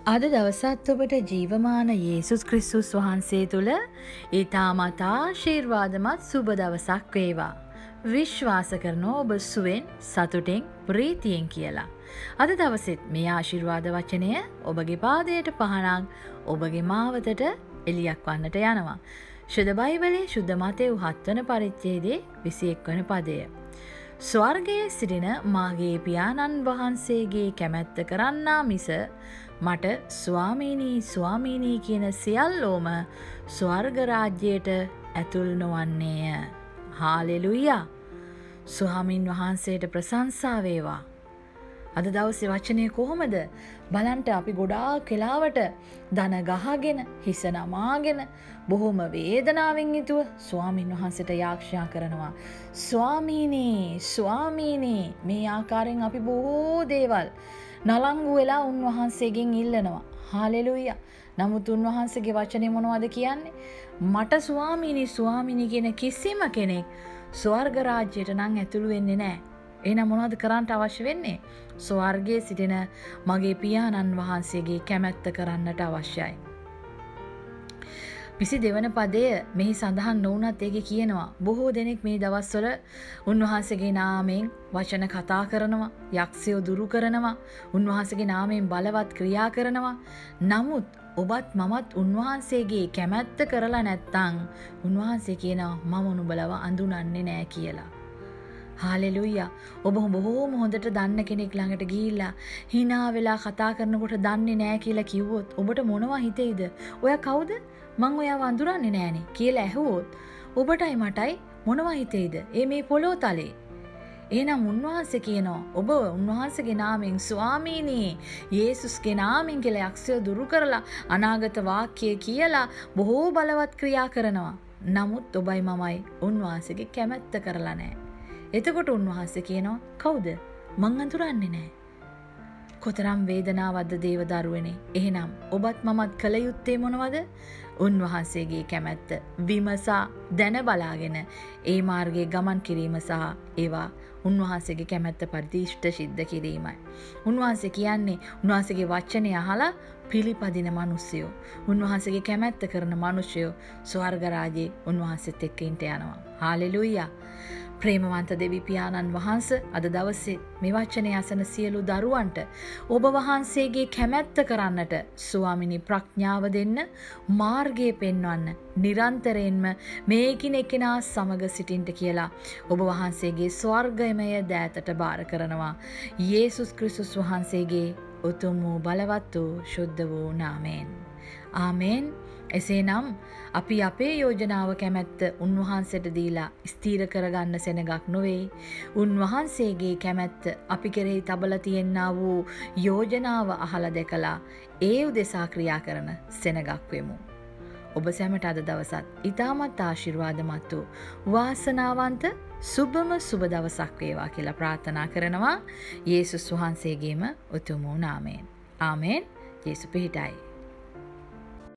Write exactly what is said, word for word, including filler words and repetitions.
අද දවසත් ඔබට ජීවමාන යේසුස් ක්‍රිස්තුස් වහන්සේ තුළ ඊ타මත් ආශිර්වාදමත් සුබ දවසක් වේවා. විශ්වාස කරනවා ඔබ සුවෙන් සතුටෙන් ප්‍රීතියෙන් කියලා. අද දවසෙත් මේ ආශිර්වාද වචනය ඔබගේ පාදයට පහනක් ඔබගේ මාවතට එලියක් වන්නට යනවා. ශුද්ධ බයිබලයේ ශුද්ධ මතෙව් හත් වන පරිච්ඡේදයේ විසි එක් වන පදය. ස්වර්ගයේ සිටින මාගේ පියාණන් වහන්සේගේ කැමැත්ත කරන්නා මිස මට ස්වාමීනී ස්වාමීනී කියන සියල්ලෝම ස්වර්ග රාජ්‍යයට ඇතුල් නොවන්නේය. හාලෙලුයා. ස්වාමින් වහන්සේට ප්‍රශංසා වේවා. අද දවසේ වචනේ කොහොමද? බලන්ට අපි ගොඩාක් වෙලාවට දන ගහගෙන හිස නමාගෙන බොහොම වේදනාවෙන් යුතුව ස්වාමින් වහන්සේට යාඥා කරනවා. ස්වාමීනි ස්වාමීනි මේ ආකාරයෙන් අපි බොහෝ දේවල් නලංගු වෙලා උන්වහන්සේගෙන් ඉල්ලනවා. හාලෙලුයා. නමුත් උන්වහන්සේගේ වචනේ මොනවද කියන්නේ? මට ස්වාමීනි ස්වාමීනි කියන කිසිම කෙනෙක් ස්වර්ග රාජ්‍යයට නම් ඇතුළු වෙන්නේ නැහැ. එහෙනම් මොනවද කරන්න අවශ්‍ය වෙන්නේ? ස්වර්ගයේ සිටින මගේ පියාණන් වහන්සේගේ කැමැත්ත කරන්නට අවශ්‍යයි. විසි දෙවන පදය මෙහි සඳහන් නොවුනත් ඒකේ කියනවා බොහෝ දෙනෙක් මේ දවස්වල උන්වහන්සේගේ නාමයෙන් වචන කතා කරනවා, යක්ෂයෝ දුරු කරනවා, උන්වහන්සේගේ නාමයෙන් බලවත් ක්‍රියා කරනවා. නමුත් ඔබත් මමත් උන්වහන්සේගේ කැමැත්ත කරලා නැත්නම් උන්වහන්සේ කියනවා මම නුඹලව අඳුනන්නේ නැහැ කියලා. හාලෙලුයා. ඔබ බොහෝම හොඳට දන්න කෙනෙක් ළඟට ගිහිල්ලා hina වෙලා කතා කරනකොට දන්නේ නැහැ කියලා කිව්වොත් ඔබට මොනවා හිතෙයිද? ඔයා කවුද? මං ඔයාව අඳුරන්නේ නැහනේ කියලා ඇහුවොත් ඔබටයි මටයි මොනවා හිතෙයිද? ඒ මේ පොළොව තලේ. එහෙනම් උන්වහන්සේ කියනවා ඔබ උන්වහන්සේගේ නාමයෙන් ස්වාමීනි යේසුස්ගේ නාමයෙන් කියලා යක්ෂය දුරු කරලා අනාගත වාක්‍ය කියලා බොහෝ බලවත් ක්‍රියා කරනවා. නමුත් ඔබයි මමයි උන්වහන්සේගේ කැමැත්ත කරලා නැහැ. එතකොට උන්වහන්සේ කියනවා කවුද? මං අඳුරන්නේ නැහැ. කොතරම් වේදනාවක්ද දේව දරුවනේ. එහෙනම් ඔබත් මමත් කළ යුත්තේ මොනවද? උන්වහන්සේගේ කැමැත්ත විමසා දැන බලාගෙන ඒ මාර්ගයේ ගමන් කිරීම සහ ඒවා උන්වහන්සේගේ කැමැත්ත පරිදි ඉෂ්ට සිද්ධ කිරීමයි. උන්වහන්සේ කියන්නේ උන්වහන්සේගේ වචනේ අහලා පිළිපදින මිනිස්සයෝ, උන්වහන්සේගේ කැමැත්ත කරන මිනිස්සයෝ ස්වර්ග රාජ්‍යයේ උන්වහන්සේත් එක්ක ඉන්න යනවා. හාලෙලුයා. ප්‍රේමවන්ත දෙවි පියාණන් වහන්සේ අද දවසේ මේ වචනේ අසන සියලු දරුවන්ට ඔබ වහන්සේගේ කැමැත්ත කරන්නට ස්වාමිනී ප්‍රඥාව දෙන්න, මාර්ගය පෙන්වන්න, නිරන්තරයෙන්ම මේකින එකිනා සමග සිටින්න කියලා ඔබ වහන්සේගේ ස්වර්ගමය දෑතට බාර කරනවා. යේසුස් ක්‍රිස්තුස් වහන්සේගේ උතුම් වූ බලවත් වූ ශුද්ධ වූ නාමයෙන්. ආමේන්. එසේනම් අපි අපේ යෝජනාව කැමැත්ත උන්වහන්සේට දීලා ස්ථීර කරගන්න සෙනගක් නොවේ. උන්වහන්සේගේ කැමැත්ත අපි කෙරෙහි තබලා තියෙනා වූ යෝජනාව අහලා දැකලා ඒ උදෙසා ක්‍රියා කරන සෙනගක් වෙමු. ඔබ සැමට අද දවසත් ඊටමත් ආශිර්වාදමත් වූ වාසනාවන්ත සුබම සුබ දවසක් වේවා කියලා ප්‍රාර්ථනා කරනවා. යේසුස් වහන්සේගේම උතුම් වූ නාමයෙන්. ආමේන්. යේසු පිහිටයි.